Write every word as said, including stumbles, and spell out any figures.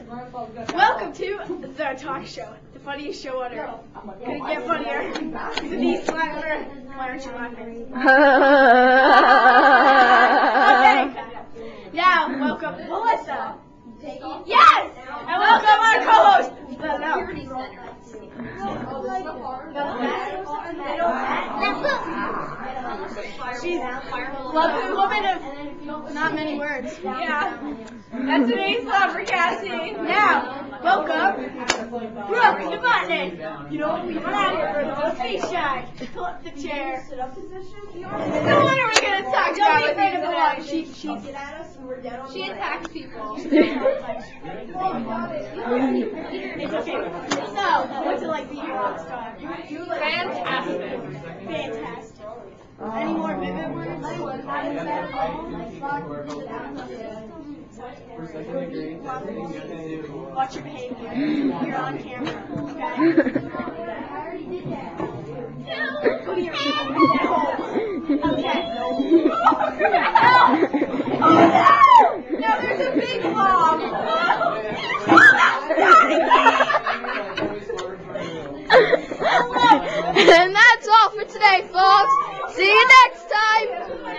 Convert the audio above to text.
Welcome to the talk show, the funniest show on earth. Couldn't get funnier. Denise Slimer. Why aren't you laughing? Okay. Now, welcome Melissa. Yes! And welcome our co-host. She's a lovely woman of not many words. Yeah. That's today's love for Kassie. Now, welcome Brooke the Button. You know what we have? The face shine. Pull up the chair. So what are we going to talk about with you today? She, she, she attacks people. It's okay. So, what's it like being a rock star? Fantastic. Fantastic. Any more vivid words? Watch your behavior. You're on camera. Okay? Go to your room. Okay. Oh no! Now there's a big blob. And that's all for today, folks. See you next time.